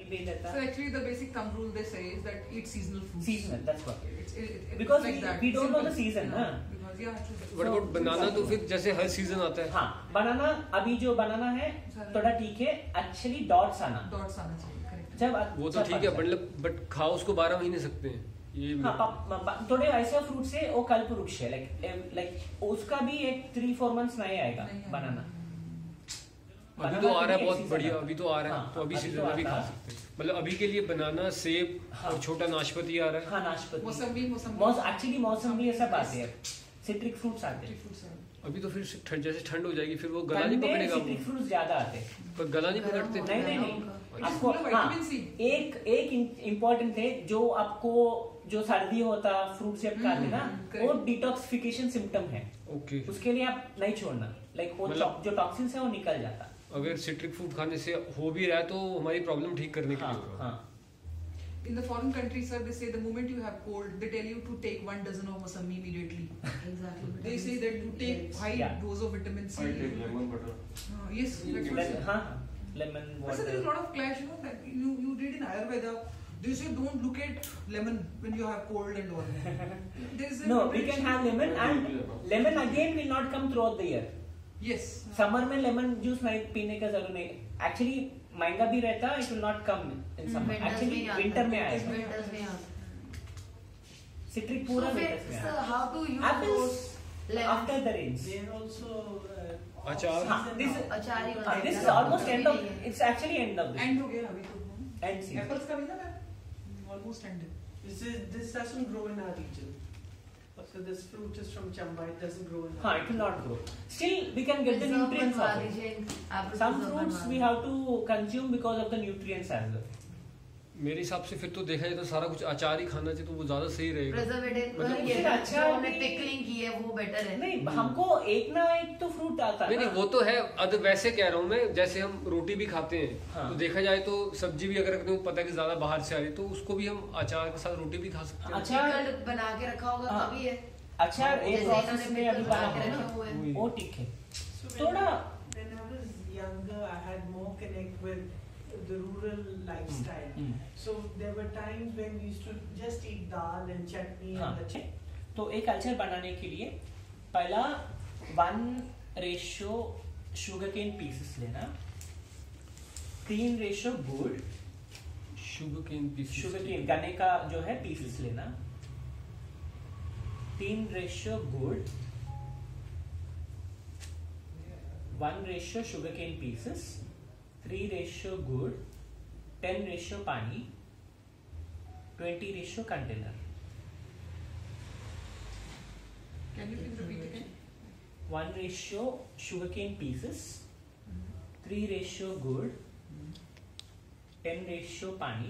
भी रहता. So actually the basic thumb rule they say is that eat seasonal fruits. Seasonal, that's what. Because we don't know the season, ना. Because yeah. What about banana? तो फिर जैसे हर season आता है. हाँ, बनाना अभी जो बनाना है थोड़ा ठीक है. Actually dots आना चाहिए. Correct. जब वो तो ठीक है, मतलब बट खाओ उसको 12 महीने सकते हैं. ये थोड़े ऐसे फ्रूट्स है वो कल्प वृक्ष है, लाइक उसका भी एक 3-4 मंथ्स नहीं आएगा बनाना. अभी तो आ रहा है बहुत बढ़िया, अभी तो आ रहा है. तो अभी सीजन में भी खा सकते हैं. मतलब अभी के लिए बनाना, सेब और छोटा नाशपाती आ रहा है. हाँ, नाशपाती, मौसमी एक्चुअली मौसमी ऐसा बात है. सिट्रिक फ्रूट्स आते हैं अभी तो फिर जैसे ठंड हो जाएगी फिर वो गला नहीं पकड़ेगा. सिट्रिक फ्रूट्स ज्यादा आते हैं पर गला नहीं पकड़ते. नहीं आपको. एक इम्पोर्टेंट है जो आपको जो सर्दी होता फ्रूट से खाते ना, वो डिटॉक्सिफिकेशन सिम्टम है. ओके. उसके लिए आप नहीं छोड़ना, लाइक वो जो टॉक्सिन्स है वो निकल जाता. अगर सिट्रिक फ्रूट खाने से हो भी रहा है तो हमारी प्रॉब्लम ठीक करने के लिए होगा. In the foreign countries, sir, they say the moment you have cold, they tell you to take 1 dozen of mosami immediately. Exactly. They say that you take high dose of vitamin C. I take lemon butter. Yes, that's what. Lemon water. But there is a lot of clash, you know. That you read in Ayurveda, they say don't look at lemon when you have cold and all. No, we can have lemon, and lemon again will not come throughout the year. Yes. Summer में lemon juice नहीं पीने का जरूर नहीं. Actually महंगा भी रहता, it will not come in summer. Actually winter में आएगा. Citric पूरा winters में आएगा. How to use apples after the rains. They are also अचार. This is almost end of. It's actually end of this. End हो गया अभी तो. End season. Apples का भी ना almost ended. this doesn't grow in our region. So this fruit is from Chamba. It doesn't grow in. It will not grow. Still, we can get the nutrients of it. Some fruits we have to consume because of the nutrients as well. मेरे हिसाब से फिर तो देखा जाए तो सारा कुछ अचार ही खाना चाहिए तो वो ज्यादा सही रहेगा. प्रिजर्वेटिव ये अच्छा हमने पिकलिंग की है वो बेटर है. नहीं, हमको एक ना एक तो फ्रूट आता है. नहीं वो तो है. वैसे कह रहा हूँ मैं, जैसे हम रोटी भी खाते हैं तो देखा जाए तो सब्जी भी अगर रखते हैं पता है कि ज्यादा बाहर से आ रही तो उसको भी हम अचार के साथ रोटी भी खा सकते हैं. अचार बना के रखा होगा तभी है. अचार एक प्रोसेस में अभी बना के रखा हुआ है वो ठीक है. थोड़ा when I was younger I had more connect with the rural lifestyle. So there were times when we used to just eat dal and chutney and the तो एक कल्चर बनाने के लिए पहला 1:शुगर केन पीसेस लेना, 3:गुड़. शुगर केन गन्ने का जो है पीसेस लेना, 3:गुड़, 1:शुगर केन पीसेस, 3:गुड़, 10: पानी, 20: container. Can you please repeat again? 1:sugarcane pieces, 3:गुड़, 10: पानी,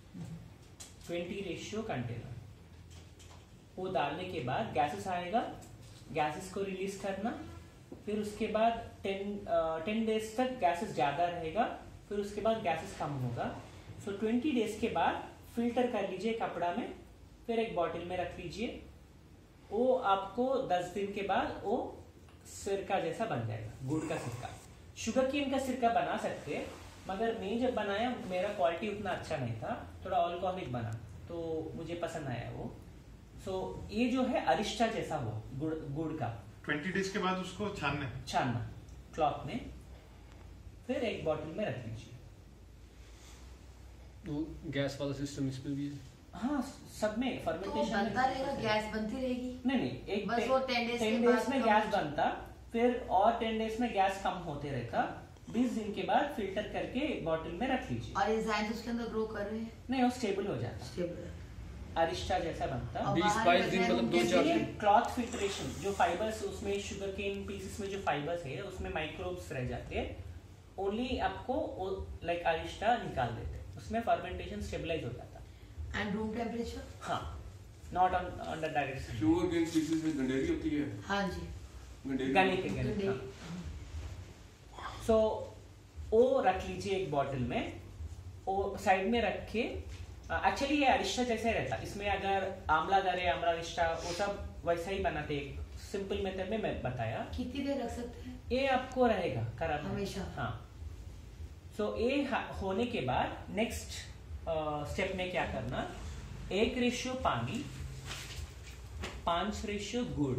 20: कंटेनर. वो डालने के बाद गैसेस आएगा, गैसेस को रिलीज करना. फिर उसके बाद 10 डेज तक गैसेस ज्यादा रहेगा, फिर उसके बाद गैसेस कम होगा. सो 20 डेज के बाद फिल्टर कर लीजिए कपड़ा में, फिर एक बॉटल में रख लीजिए. वो आपको 10 दिन के बाद वो सिरका जैसा बन जाएगा, गुड़ का सिरका. शुगर केन का सिरका बना सकते हैं, मगर मैं जब बनाया मेरा क्वालिटी उतना अच्छा नहीं था, थोड़ा अल्कोहलिक बना तो मुझे पसंद आया वो. सो ये जो है अरिष्टा जैसा हुआ गुड़ का. 20 डेज के बाद उसको छानना क्लॉथ में, फिर एक बॉटल में रख लीजिए. वो गैस वाला सिस्टम इसमें भी है. हाँ, सब में फर्मेंटेशन बनता रहेगा, गैस बनती रहेगी. नहीं एक बस वो 10 डेज में गैस बनता, फिर और 10 डेज में गैस कम होते रहता. 20 दिन के बाद फिल्टर करके बॉटल में रख लीजिए. और एंजाइम्स उसके अंदर ग्रो कर रहे हैं. नहीं, वो स्टेबल हो जाता, अरिष्टा जैसा बनता. 20-22 दिन मतलब 2-4 दिन. क्लॉथ फिल्ट्रेशन, जो फाइबर्स उसमें शुगर केन पीसेस में जो फाइबर्स है उसमें माइक्रोब्स रह जाते हैं, ओनली आपको लाइक अरिष्टा निकाल देते, उसमें फर्मेंटेशन स्टेबलाइज हो जाता. And room temperature. हाँ, not on the direct. Sugarcane pieces में गंडेरी होती है. हाँ जी, गन्ने के. सो वो रख लीजिए एक बॉटल में, वो साइड में रख के. एक्चुअली ये अरिष्टा जैसा ही रहता. इसमें अगर आंवला दरे, आंवला अरिष्टा वो सब वैसा ही बनाते. सिंपल मेथड में मैं बताया. कितनी देर रख सकते हैं? ये आपको रहेगा खराब हमेशा. हाँ. सो ये होने के बाद नेक्स्ट स्टेप में क्या करना, 1 पानी 5 गुड़,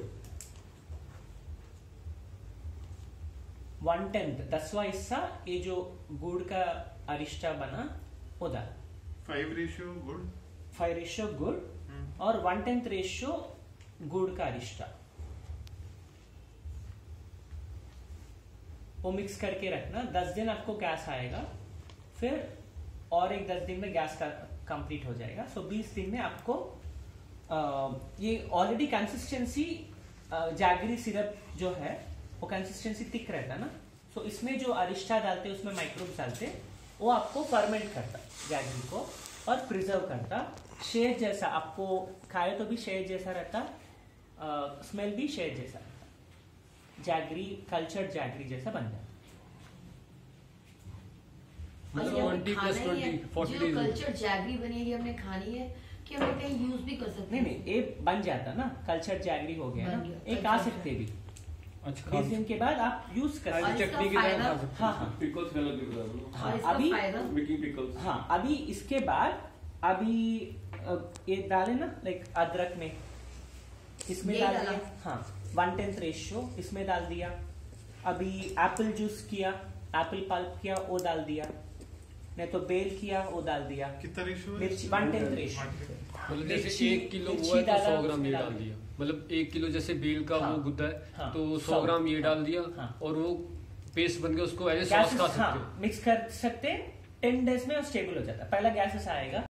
1/10 10वां हिस्सा ये जो गुड़ का अरिष्टा बना वो डाल। 5 गुड़ 5 गुड़ और 1/10 गुड़ का अरिष्टा, वो मिक्स करके रखना। 10 दिन आपको गैस आएगा, फिर और एक 10 दिन में गैस का कंप्लीट हो जाएगा। सो 20 दिन में आपको ये ऑलरेडी कंसिस्टेंसी जैगरी सिरप जो है वो कंसिस्टेंसी थिक रहता है ना, सो इसमें जो अरिष्टा डालते हैं उसमें माइक्रोब्स डालते हैं, वो आपको फर्मेंट करता जैगरी को और प्रिजर्व करता। शेड जैसा आपको खाए तो भी शेड जैसा रहता, स्मेल भी शेड जैसा रहता, जैगरी कल्चर्ड जैगरी जैसा बन जाता। मतलब 20+20 40 जो कल्चर जैगरी बनी है हमने खानी है कि हम कहीं यूज भी कर सकते हैं? नहीं, ये बन जाता ना, कल्चर जैगरी हो गया ना, ये खा सकते भी। अच्छा, 20 दिन के बाद आप यूज कर सकते हैं। चटनी की तरह खा सकते हाँ हाँ पिकल्स का अलग बता दो। हाँ, और इसका अभी फायदा? Making pickles. हाँ अभी इसके बाद अभी ये डाले ना, लाइक अदरक में इसमें ये डाल डाला? दिया, हाँ 1/10 रेशियो इसमें डाल दिया। अभी एप्पल जूस किया, एप्पल पल्प किया वो डाल दिया, नहीं तो बेल किया वो डाल दिया। कितना रेशियो? मिर्ची 1/10 रेशियो। मतलब जैसे मिर्ची- 1 किलो मिर्ची वो है तो डाला, 100 ग्राम उसमें ये डाल डाल दिया। दिया। मतलब 1 किलो जैसे बेल का हाँ, वो गुद्दा है हाँ, तो 100 100 ग्राम ये डाल दिया हाँ। और वो पेस्ट बन के उसको एज ए सॉस गैसेस खा सकते हाँ हैं। मिक्स कर सकते हैं। 10 डेज में वो स्टेबल हो जाता है। पहला गैसेस आएगा